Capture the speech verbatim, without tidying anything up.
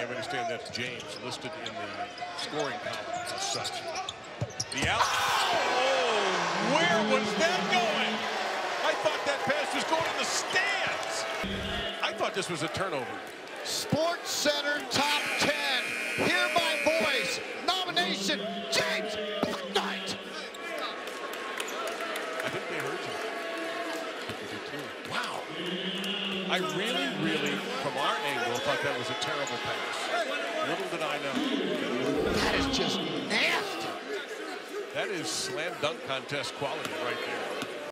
understand that's James listed in the scoring column as such. The out. Oh, where was that going? I thought that pass was going to the stands. I thought this was a turnover. Sports Center top ten. Hear my voice. Nomination, James Bouknight. I think they heard you. They did too. Wow. I really, really, from our angle, thought that was a terrible pass. Little did I know. That is just nasty. That is slam dunk contest quality right there.